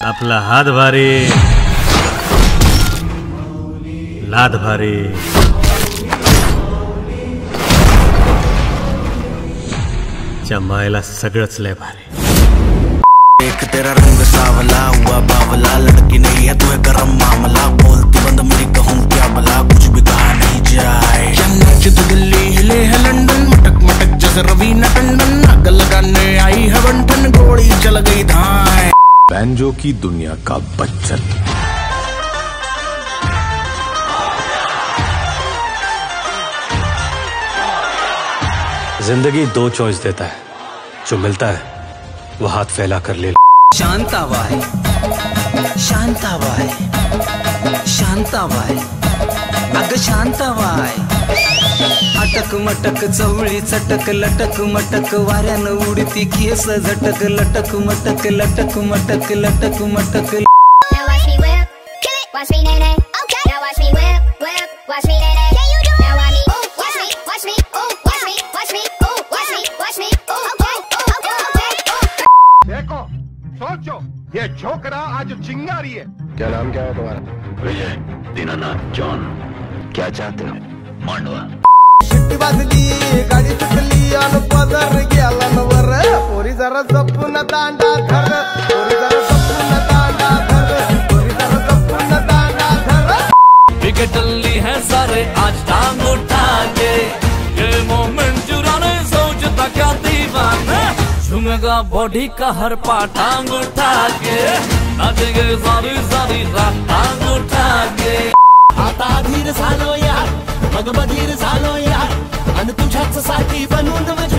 आपला हात भारी, लाद भारी, जमायला सगळंच लय भारी। एक तेरा रंग सावला हुआ बावला, लड़की नहीं है तू है गरम मामला, बोलती बंद मुड़ी कहूँ क्या भला, कुछ भी कहा नहीं जाए। नाच तो दिल्ली हिले है लंदन, मटक मटक जैसे रवीना टंडन, आग लगाने आई है बंठन, गोली चल गई धाए। बैंजो की दुनिया का बच्चन। जिंदगी दो चॉइस देता है, जो मिलता है वो हाथ फैला कर ले। शांताबाई शांताबाई शांताबाई अग शांताबाई, अटक मटक चवळी चटक लटक मटक, वाऱ्यानं उडती केस झटक, लटक मटक लटक मटक लटक मटक। देखो सोचो, ये छोकरा आज चिंगारी है। क्या नाम क्या है तुम्हारा? विजय, दीनानाथ, जॉन। क्या चाहते हो? मांडवा। शिट्टी वाजली, गाडी सुटली आणि पदर गेला नवर, पोरी जरा जपून दांडा धर, पोरी जरा जपून दांडा धर, पोरी जरा जपून दांडा धर। विकेटली है सारे आज टांग उठा के, ये मोमेंट चुराने सोचता क्या दीवाना, झूमेगा बॉडी का हर पार्ट टांग उठा के, नाचेंगे सारी सारी रात टांग उठा के। आता धीर झालो यार, मग बधीर झालो यार, आणि तुझ्याच साठी बनवून